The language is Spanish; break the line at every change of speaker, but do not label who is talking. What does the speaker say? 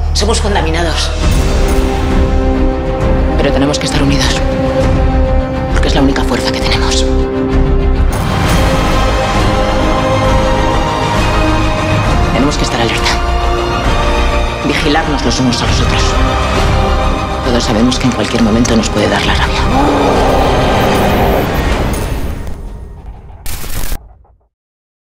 Somos contaminados. Pero tenemos que estar unidos. Porque es la única fuerza que tenemos. Tenemos que estar alerta. Vigilarnos los unos a los otros. Todos sabemos que en cualquier momento nos puede dar la rabia.